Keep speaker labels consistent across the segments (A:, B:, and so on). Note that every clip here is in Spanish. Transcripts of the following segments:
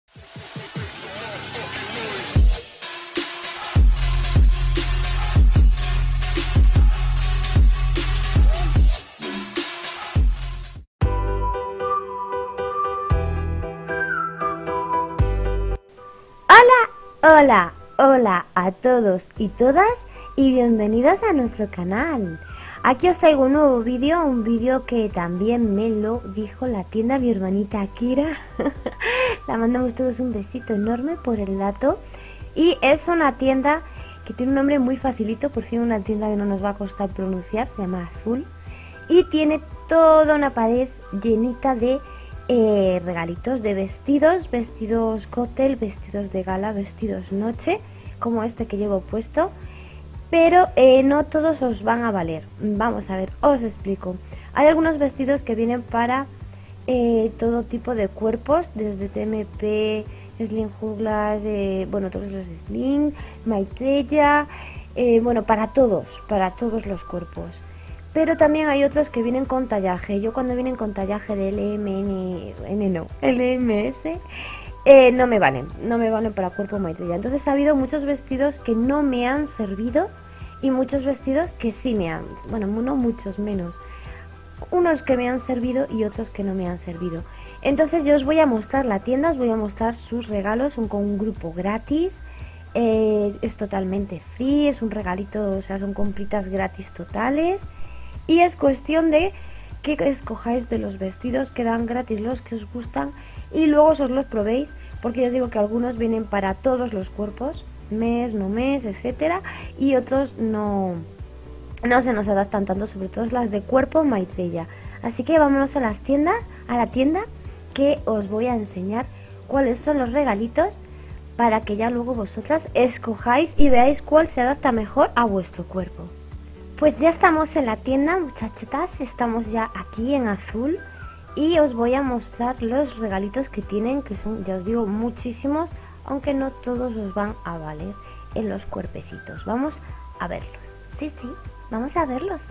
A: Hola, hola a todos y todas y bienvenidos a nuestro canal. Aquí os traigo un nuevo vídeo, un vídeo que también me lo dijo la tienda mi hermanita Kira. La mandamos todos un besito enorme por el dato. Y es una tienda que tiene un nombre muy facilito, por fin una tienda que no nos va a costar pronunciar, se llama Azul. Y tiene toda una pared llenita de regalitos de vestidos, vestidos cóctel, vestidos de gala, vestidos noche, como este que llevo puesto, pero no todos os van a valer. Vamos a ver, os explico. Hay algunos vestidos que vienen para todo tipo de cuerpos, desde TMP, Slim Juglas, bueno, todos los Slim, Maitreya, bueno, para todos los cuerpos. Pero también hay otros que vienen con tallaje. Yo cuando vienen con tallaje de LMS, no me valen para cuerpo Maitreya. Entonces ha habido muchos vestidos que no me han servido y muchos vestidos que sí me han, bueno, no muchos, menos. Unos que me han servido y otros que no me han servido. Entonces yo os voy a mostrar la tienda, os voy a mostrar sus regalos, son con un grupo gratis. Es totalmente free, es un regalito, o sea, son compritas gratis totales. Y es cuestión de que escojáis de los vestidos que dan gratis los que os gustan y luego os los probéis, porque os digo que algunos vienen para todos los cuerpos, mes, no mes, etcétera, y otros no se nos adaptan tanto, sobre todo las de cuerpo Maitreya. Así que vámonos a la tienda que os voy a enseñar cuáles son los regalitos para que ya luego vosotras escojáis y veáis cuál se adapta mejor a vuestro cuerpo. Pues ya estamos en la tienda, muchachetas, estamos ya aquí en Azul y os voy a mostrar los regalitos que tienen, que son, ya os digo, muchísimos, aunque no todos os van a valer en los cuerpecitos. Vamos a verlos. Sí, vamos a verlos.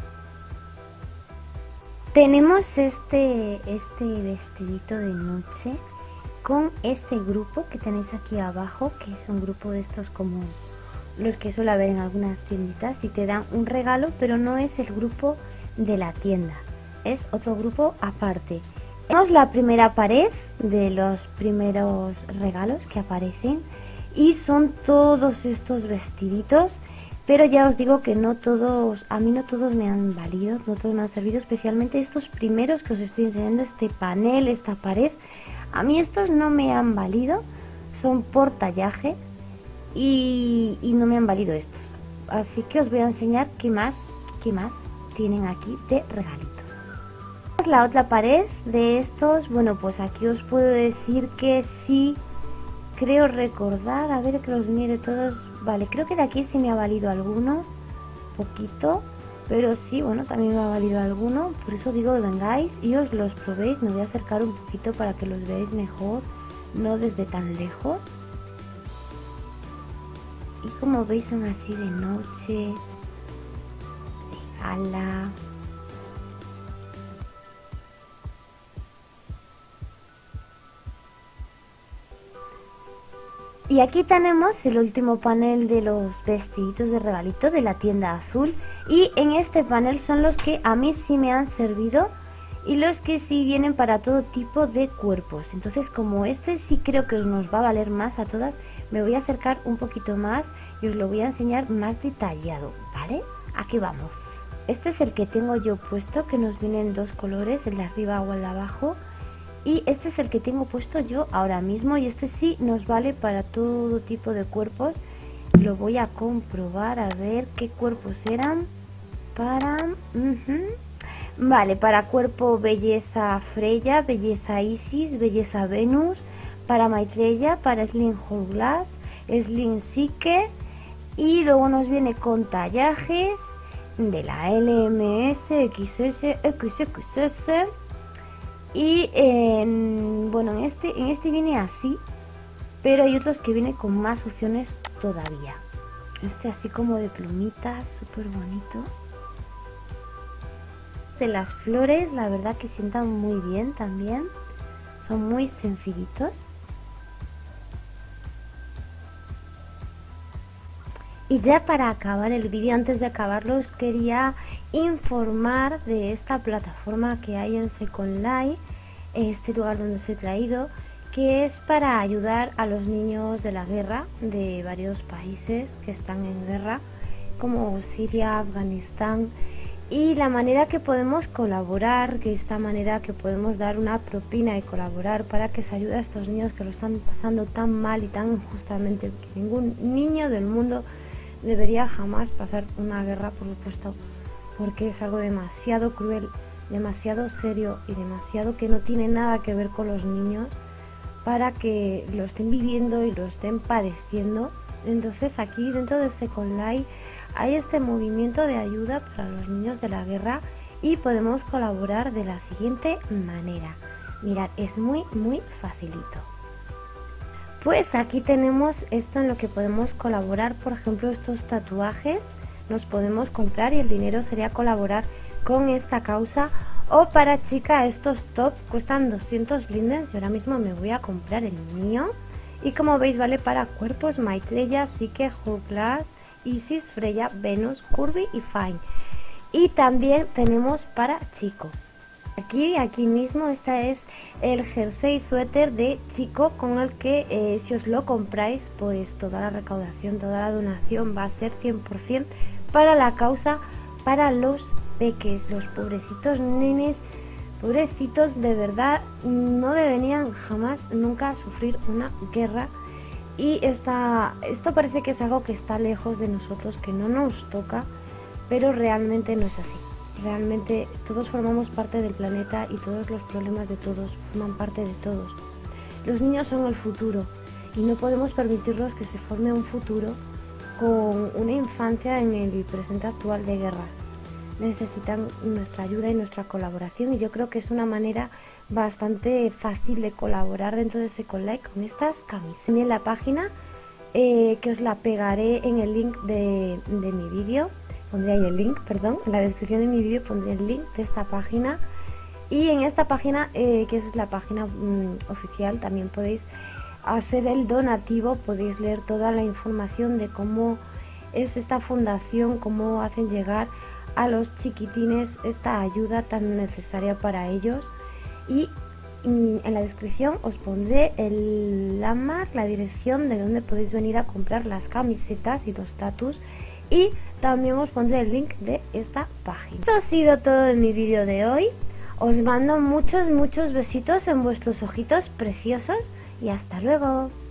A: Tenemos este vestidito de noche con este grupo que tenéis aquí abajo, que es un grupo de estos como los que suele haber en algunas tienditas y te dan un regalo, pero no es el grupo de la tienda, es otro grupo aparte. Tenemos la primera pared de los primeros regalos que aparecen y son todos estos vestiditos, pero ya os digo que no todos, a mí no todos me han valido, no todos me han servido, especialmente estos primeros que os estoy enseñando, este panel, esta pared, a mí estos no me han valido, son por tallaje. Y no me han valido estos, así que os voy a enseñar qué más tienen aquí de regalito. La otra pared de estos, bueno, pues aquí os puedo decir que sí, creo recordar, a ver que los mire todos, vale, creo que de aquí sí me ha valido alguno, poquito, pero sí, bueno, también me ha valido alguno, por eso digo que vengáis y os los probéis. Me voy a acercar un poquito para que los veáis mejor, no desde tan lejos. Y como veis son así de noche, de gala. Y aquí tenemos el último panel de los vestiditos de regalito de la tienda Azul. Y en este panel son los que a mí sí me han servido y los que sí vienen para todo tipo de cuerpos. Entonces, como este sí creo que nos va a valer más a todas, me voy a acercar un poquito más y os lo voy a enseñar más detallado, ¿vale? Aquí vamos. Este es el que tengo yo puesto, que nos vienen dos colores, el de arriba o el de abajo. Y este es el que tengo puesto yo ahora mismo y este sí nos vale para todo tipo de cuerpos. Lo voy a comprobar a ver qué cuerpos eran. Vale, para cuerpo belleza Freya, belleza Isis, belleza Venus, para Maitreya, para Slim Juglas, Slim Psyche, y luego nos viene con tallajes de la LMS, XS, XXS. Y bueno, en este viene así, pero hay otros que vienen con más opciones todavía. Este así como de plumitas, súper bonito. De las flores, la verdad que sientan muy bien también. Son muy sencillitos. Y ya para acabar el vídeo, antes de acabarlo, os quería informar de esta plataforma que hay en Second Life, este lugar donde os he traído, que es para ayudar a los niños de la guerra de varios países que están en guerra, como Siria, Afganistán, y la manera que podemos colaborar, que esta manera que podemos dar una propina y colaborar para que se ayude a estos niños que lo están pasando tan mal y tan injustamente, que ningún niño del mundo debería jamás pasar una guerra, por supuesto, porque es algo demasiado cruel, demasiado serio y demasiado que no tiene nada que ver con los niños para que lo estén viviendo y lo estén padeciendo. Entonces aquí dentro de Second Life hay este movimiento de ayuda para los niños de la guerra y podemos colaborar de la siguiente manera. Mirad, es muy facilito. Pues aquí tenemos esto en lo que podemos colaborar, por ejemplo estos tatuajes nos podemos comprar y el dinero sería colaborar con esta causa. O para chica, estos top cuestan 200 lindens y ahora mismo me voy a comprar el mío. Y como veis vale para cuerpos Maitreya, Psyche, Hourglass, Isis, Freya, Venus, Curvy y Fine. Y también tenemos para chico. Aquí mismo este es el jersey suéter de chico con el que si os lo compráis pues toda la recaudación, toda la donación va a ser 100% para la causa, para los peques, los pobrecitos nenes, pobrecitos de verdad, no deberían jamás nunca sufrir una guerra. Y esto parece que es algo que está lejos de nosotros, que no nos toca, pero realmente no es así. Realmente todos formamos parte del planeta y todos los problemas de todos forman parte de todos. Los niños son el futuro y no podemos permitirnos que se forme un futuro con una infancia en el presente actual de guerras. Necesitan nuestra ayuda y nuestra colaboración y yo creo que es una manera bastante fácil de colaborar dentro de Second Life con estas camisetas. También la página que os la pegaré en el link de mi vídeo, pondré ahí el link, perdón, en la descripción de mi vídeo pondré el link de esta página. Y en esta página, que es la página oficial, también podéis hacer el donativo, podéis leer toda la información de cómo es esta fundación, cómo hacen llegar a los chiquitines esta ayuda tan necesaria para ellos. Y en la descripción os pondré el landmark, la dirección de donde podéis venir a comprar las camisetas y los tatus, y también os pondré el link de esta página. Esto ha sido todo en mi vídeo de hoy. Os mando muchos besitos en vuestros ojitos preciosos y hasta luego.